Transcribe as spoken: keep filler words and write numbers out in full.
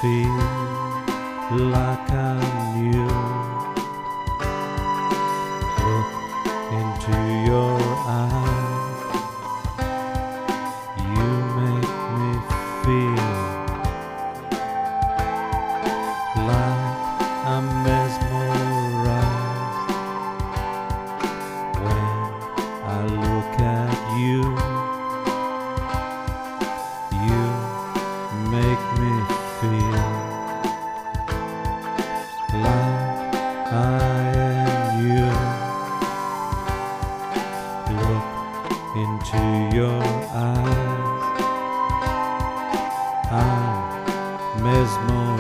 feel like I'm you. Look into your eyes, you make me feel like I'm mesmerized when I look at you. You make me feel like I am you. Look into your eyes, I'm mesmerized.